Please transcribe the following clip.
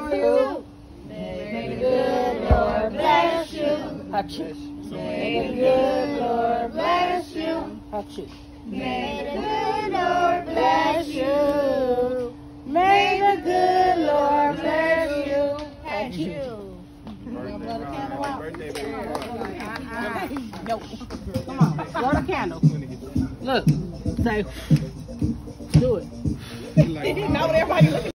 you. May the good Lord bless you. May the good Lord bless you. May the good Lord bless you. May the good Lord bless you. And you. Blow the candle out. No. Come on. Blow the candle. Look. Say. Do it. No, everybody looking.